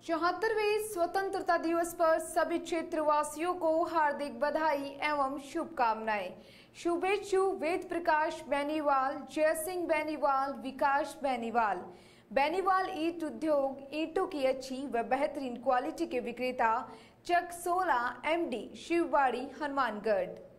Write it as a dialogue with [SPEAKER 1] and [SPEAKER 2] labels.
[SPEAKER 1] 74वें स्वतंत्रता दिवस पर सभी क्षेत्रवासियों को हार्दिक बधाई एवं शुभकामनाएं। शुभेच्छु वेद प्रकाश बेनीवाल, जयसिंह बेनीवाल, विकास बेनीवाल। बेनीवाल ईंट उद्योग ईंटों की अच्छी व बेहतरीन क्वालिटी के विक्रेता, चक 16 MD, शिवबाड़ी, हनुमानगढ़।